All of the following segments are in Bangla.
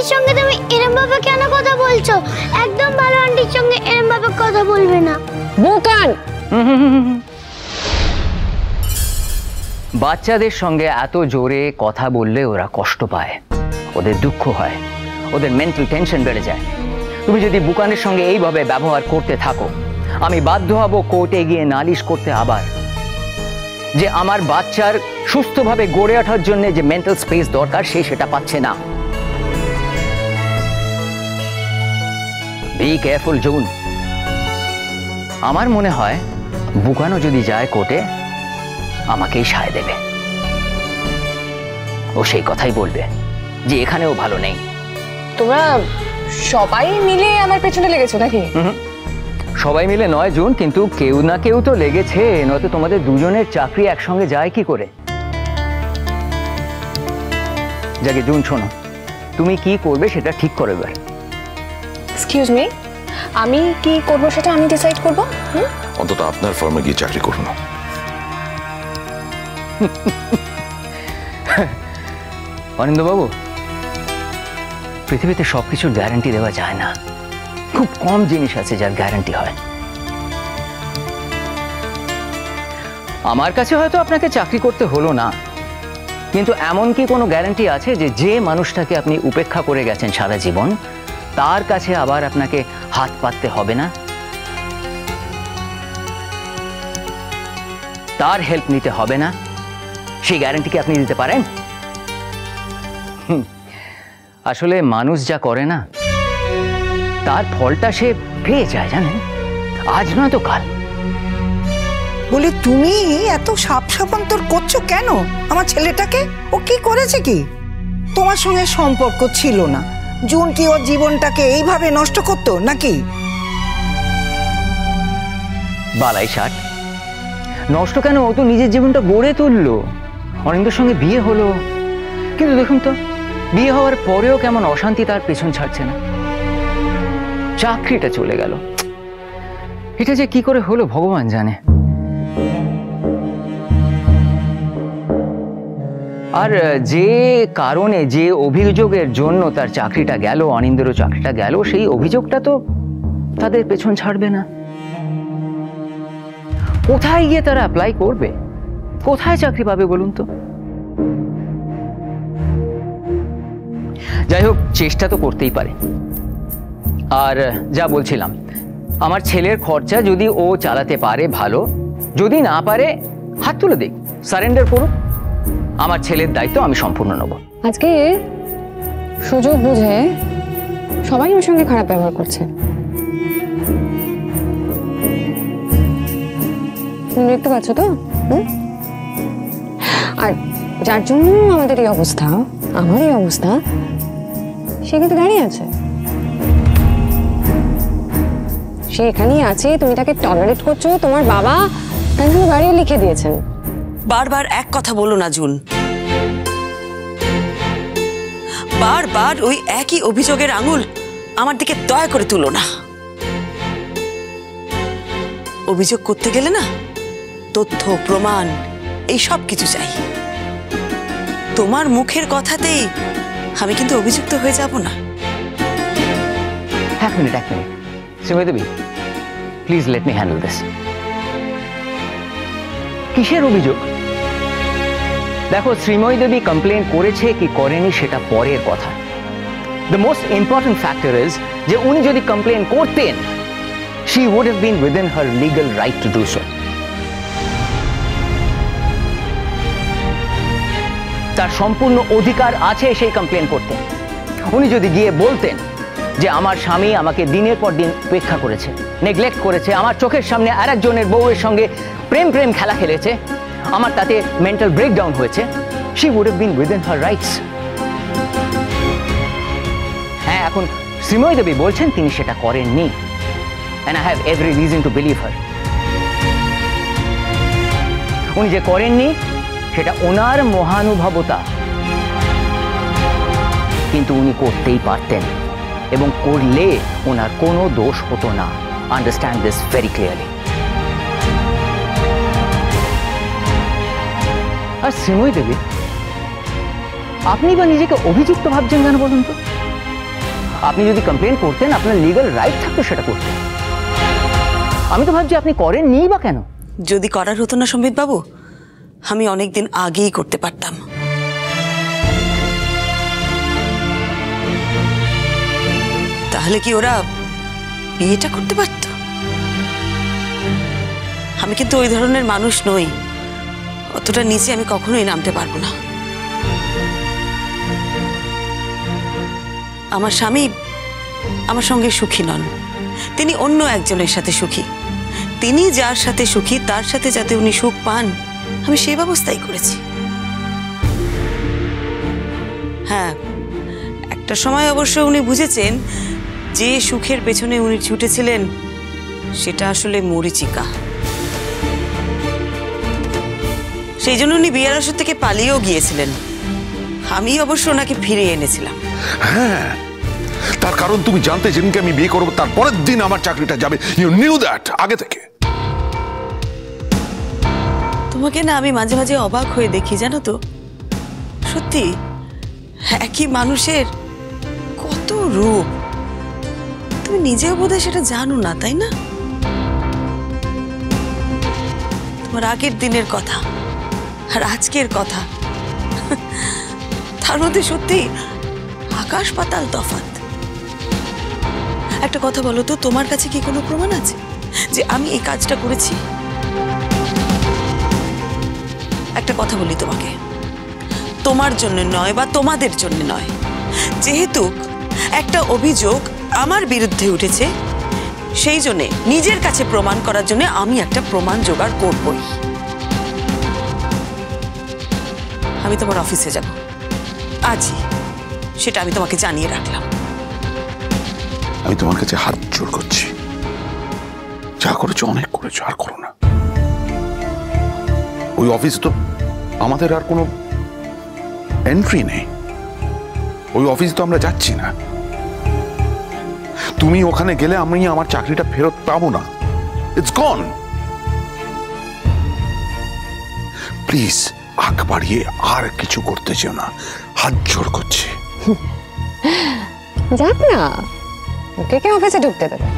আন্টির সঙ্গে তুমি এরম ভাবে কেন কথা বলছো? একদম ভালো আন্টির সঙ্গে এরম ভাবে কথা বলবে না। বুকান, বাচ্চাদের সঙ্গে এত জোরে কথা বললে ওরা কষ্ট পায়, ওদের দুঃখ হয়, ওদের মেন্টাল টেনশন বেড়ে যায়। তুমি যদি বুকানের সঙ্গে এইভাবে ব্যবহার করতে থাকো, আমি বাধ্য হব কোর্টে গিয়ে নালিশ করতে আবার, যে আমার বাচ্চার সুস্থভাবে গড়ে ওঠার জন্য যে মেন্টাল স্পেস দরকার সে সেটা পাচ্ছে না। Be careful June. আমার মনে হয় বুকানও যদি যায় কোর্টে আমাকেই সায় দেবে। ও সেই কথাই বলবে যে এখানেও ভালো নেই। তোমরা সবাই মিলে আমার পেছনে লেগেছো নাকি? সবাই মিলে নয় জুন, কিন্তু কেউ না কেউ তো লেগেছে, নয়তো তোমাদের দুজনের চাকরি একসঙ্গে যায় কি করে? যাকে জুন, শোনো, তুমি কি করবে সেটা ঠিক করো এবার। এক্সকিউজ মি, আমি কি করব সেটা আমি ডিসাইড করব। অন্তত আপনার ফার্মে গিয়ে চাকরি করুন। অনিন্দ্যবাবু, পৃথিবীতে সবকিছুর গ্যারান্টি দেওয়া যায় না। খুব কম জিনিস আছে যার গ্যারান্টি হয়। আমার কাছে হয়তো আপনাকে চাকরি করতে হলো না, কিন্তু এমন কি কোনো গ্যারান্টি আছে যে যে মানুষটাকে আপনি উপেক্ষা করে গেছেন সারা জীবন, তার কাছে আবার আপনাকে হাত পাততে হবে না, তার হেল্প নিতে হবে না? সেই গ্যারান্টি কি আপনি দিতে পারেন? আসলে মানুষ যা করে না তার ফলটা সে পেয়ে যায়, জানেন, আজ নয় তো কাল। বলি, তুমি এত সাপসাপান্তর করছো কেন আমার ছেলেটাকে? ও কি করেছে? কি তোমার সঙ্গে সম্পর্ক ছিল না? জুন কি ওর জীবনটাকে এইভাবে নষ্ট করতো নাকি? বালাই ষাট, নষ্ট কেন? ও তো নিজের জীবনটা গড়ে তুললো, অনিন্দ্যর সঙ্গে বিয়ে হলো, কিন্তু দেখুন তো বিয়ে হওয়ার পরেও কেমন অশান্তি তার পেছন ছাড়ছে না। চাকরিটা চলে গেল, এটা যে কি করে হলো ভগবান জানে। আর যে কারণে, যে অভিযোগের জন্য তার চাকরিটা গেল, অনিন্দ্যেরও চাকরিটা গেল, সেই অভিযোগটা তো তাদের পেছন ছাড়বে না। কোথায় গিয়ে তারা অ্যাপ্লাই করবে? কোথায় চাকরি পাবে বলুন তো? যাই হোক, চেষ্টা তো করতেই পারে। আর যা বলছিলাম, আমার ছেলের খরচা যদি ও চালাতে পারে ভালো, যদি না পারে হাত তুলে দিক, সারেন্ডার করুক। আমার ছেলের দায়িত্ব আমি সম্পূর্ণ নেব। আজকে সুযোগ বুঝে সবাই আমার সঙ্গে খারাপ ব্যবহার করছে। তুমি দেখতে পাচ্ছ তো? আর যার জন্য আমাদের এই অবস্থা, আমার এই অবস্থা, সে কিন্তু দাঁড়িয়ে আছে, সে এখানেই আছে। তুমি তাকে টলারেট করছো, তোমার বাবা তার জন্য বাড়িও লিখে দিয়েছেন। বারবার এক কথা বলো না জুন, বারবার ওই একই অভিযোগের আঙুল আমার দিকে দয়া করে তুলো না। অভিযোগ করতে গেলে না তথ্য প্রমাণ এই সব কিছু চাই। তোমার মুখের কথাতেই আমি কিন্তু অভিযুক্ত হয়ে যাব না। এক minute Sreemoyee Debi, please let me handle this. কিসের অভিযোগ? দেখো, শ্রীময়ী দেবী কমপ্লেন করেছে কি করেনি সেটা পরের কথা। The most important factor is যে উনি যদি কমপ্লেন করতেন, she would have been within her legal right to do so. তার সম্পূর্ণ অধিকার আছে সেই কমপ্লেন করতে। উনি যদি গিয়ে বলতেন যে আমার স্বামী আমাকে দিনের পর দিন উপেক্ষা করেছে, নেগলেক্ট করেছে, আমার চোখের সামনে আরেকজনের বউয়ের সঙ্গে প্রেম খেলা খেলেছে, আমার তাতে মেন্টাল ব্রেকডাউন হয়েছে, she would have been within her rights. হ্যাঁ, এখন শ্রীময়ী দেবী বলছেন তিনি সেটা করেননি, and I have every reason to believe her. উনি যে করেননি সেটা ওনার মহানুভবতা, কিন্তু উনি করতেই পারতেন, এবং করলে ওনার কোনো দোষ হতো না। Understand this very clearly. আর শ্রীময়ী দেবী, আপনি বা নিজেকে অভিযুক্ত ভাবছেন কেন বলুন তো? আপনি যদি কমপ্লেন করতেন আপনার লিগ্যাল রাইট থাকতো সেটা করতে। আমি তো ভাবছি আপনি করেননি বা কেন? যদি করার হতো না সম্বিত বাবু, আমি অনেকদিন আগেই করতে পারতাম। তাহলে কি ওরা বিয়েটা করতে পারত? আমি কিন্তু ওই ধরনের মানুষ নই, অতটা নিচে আমি কখনোই নামতে পারবো না। আমার স্বামী আমার সঙ্গে সুখী নন, তিনি অন্য একজনের সাথে সুখী। তিনি যার সাথে সুখী তার সাথে যাতে উনি সুখ পান, আমি সেই ব্যবস্থাই করেছি। হ্যাঁ, একটা সময় অবশ্য উনি বুঝেছেন যে সুখের পেছনে উনি ছুটেছিলেন সেটা আসলে মরীচিকা। সেই জন্য উনি বিয়ের আসর থেকে পালিয়েও গিয়েছিলেন। আমি অবশ্য ওনাকে ফিরিয়ে এনেছিলাম। হ্যাঁ, তার কারণ তুমি জানতে যেদিনকে আমি বিয়ে করবো তার পরের দিন আমার চাকরিটা যাবে। ইউ নিউ দ্যাট আগে থেকে। তোমাকে না আমি মাঝে মাঝে অবাক হয়ে দেখি, জানো তো, সত্যি একই মানুষের কত রূপ। তুমি নিজেও বোধহয় সেটা জানো না, তাই না? তোমার আগের দিনের কথা আর আজকের কথা, তার মধ্যে সত্যি আকাশ পাতাল তফাৎ। একটা কথা বলো তো, তোমার কাছে কি কোনো প্রমাণ আছে যে আমি এই কাজটা করেছি? একটা কথা বলি তোমাকে, তোমার জন্য নয় বা তোমাদের জন্য নয়, যেহেতু একটা অভিযোগ আমার বিরুদ্ধে উঠেছে সেই জন্য নিজের কাছে প্রমাণ করার জন্য আমি একটা প্রমাণ জোগাড় করবই। আমি তোমার অফিসে যাব আজই, সেটা আমি তোমাকে জানিয়ে রাখলাম। আমি তোমার কাছে হাত জোড় করছি, যা করেছো অনেক করেছো, আর করো না। ওই অফিস তো আমাদের আর কোনো এন্ট্রি নেই, ওই অফিস তো আমরা যাচ্ছি না। তুমি ওখানে গেলে আমি আমার চাকরিটা ফেরত পাবো না, ইটস গন। প্লিজ আগ বাড়িয়ে আর কিছু করতে চেও না, হাত জোড় করছি। যাক না, ওকে কে অফিসে ঢুকতে দেবে?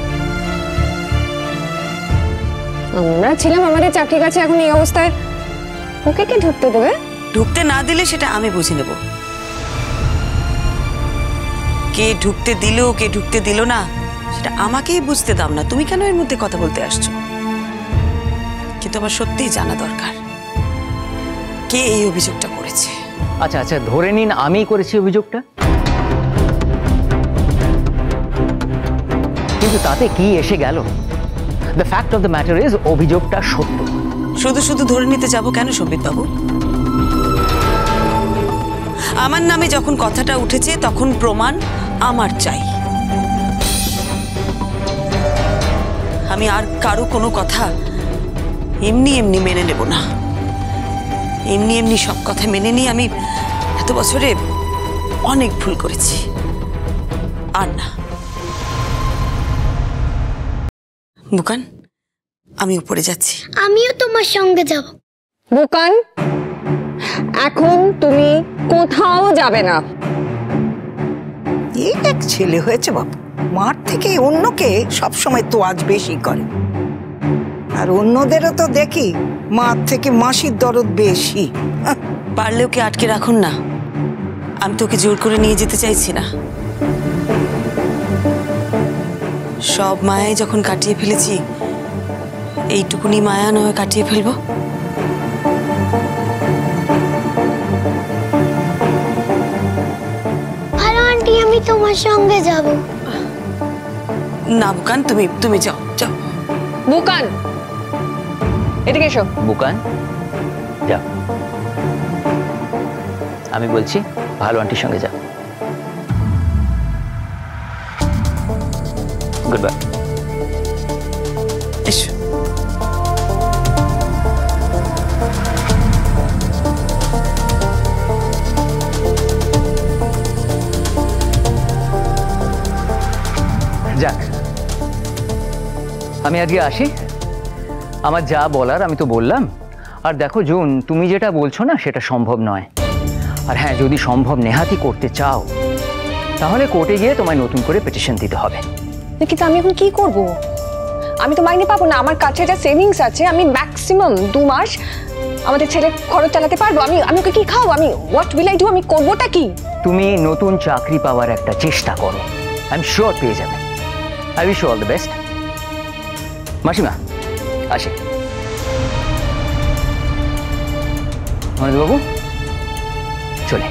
আমরা ছিলাম আমাদের চাকরি কাছে, এখন এই অবস্থায় ওকে কে ঢুকতে দেবে? ঢুকতে না দিলে সেটা আমি বুঝে নেব। কে ঢুকতে দিল কে ঢুকতে দিল না সেটা আমাকেই বুঝতে দাও না। তুমি কেন এর মধ্যে কথা বলতে আসছো? কিন্তু আমার সত্যিই জানা দরকার কে এই অভিযোগটা করেছে। আচ্ছা আচ্ছা, ধরে নিন আমিই করেছি অভিযোগটা, কিন্তু তাতে কি এসে গেল? The fact of the matter is অভিযোগটা সত্য। শুধু শুধু ধরে নিতে যাব কেন সম্বিত বাবু? আমার নামে যখন কথাটা উঠেছে তখন প্রমাণ আমার চাই। আমি আর কারো কোনো কথা এমনি এমনি মেনে নেব না। এমনি এমনি সব কথা মেনে নিয়ে আমি এত বছরে অনেক ভুল করেছি, আর না। বুকান, আমি উপরে যাচ্ছি। আমিও তোমার সঙ্গে যাব। বুকান, এখন তুমি কোথাও যাবে না। এই এক ছেলে হয়েছে বাবু, মার থেকে অন্যকে সবসময় তো আজ বেশি করে, আর অন্যদেরও তো দেখি মার থেকে মাসির দরদ বেশি। পারলে ওকে আটকে রাখুন না, আমি তোকে জোর করে নিয়ে যেতে চাইছি না। সব মায়াই যখন কাটিয়ে ফেলেছি, এইটুকুনি মায়া নয় কাটিয়ে ফেলবো। ভালো আন্টি, আমি তোমার সঙ্গে যাব। না বুকান, তুমি যাও যাও। বুকান, এদিকে এসো। বুকান যা, আমি বলছি ভালো আন্টির সঙ্গে যা। Good bye. এসো। যাক, আমি আজকে আসি। আমার যা বলার আমি তো বললাম। আর দেখো জুন, তুমি যেটা বলছো না সেটা সম্ভব নয়। আর হ্যাঁ, যদি সম্ভব নেহাতি করতে চাও তাহলে কোর্টে গিয়ে তোমায় নতুন করে পিটিশন দিতে হবে। কিন্তু আমি এখন কি করব? আমি তো মাইনে পাবো না। আমার কাছে যা সেভিংস আছে, আমি ম্যাক্সিমাম 2 মাস আমাদের ছেলে খরচ চালাতে পারবো। আমি ওকে কি খাওয়াবো? আমি হোয়াট উইল আই ডু? আমি করবোটা কি? তুমি নতুন চাকরি পাওয়ার একটা চেষ্টা করো, আই এম শিওর পেয়ে যাবে। I wish you all the best. মাসিমা আসি। বাবু চলে।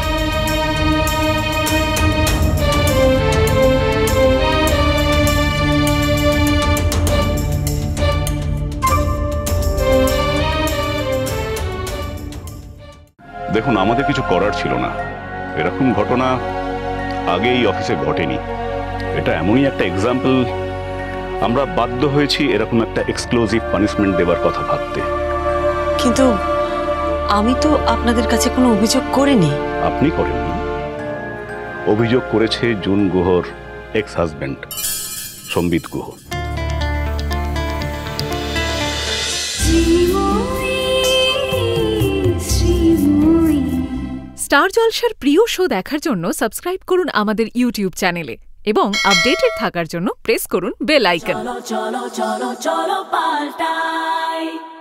দেখুন, আমাদের কিছু করার ছিল না। এরকম ঘটনা আগে এই অফিসে ঘটেনি। এটা এমনই একটা এক্সাম্পল, আমরা বাধ্য হয়েছি এরকম একটা এক্সক্লুসিভ পানিশমেন্ট দেওয়ার কথা ভাবতে। কিন্তু আমি তো আপনাদের কাছে কোনো অভিযোগ করিনি। আপনি করেননি, অভিযোগ করেছে জুন গুহর এক্স হাজব্যান্ড সম্বিত গুহ। স্টার জলসার প্রিয় শো দেখার জন্য সাবস্ক্রাইব করুন আমাদের ইউটিউব চ্যানেলে এবং আপডেটেড থাকার জন্য প্রেস করুন বেল আইকন। চলো চলো চলো চলো পাল্টাই।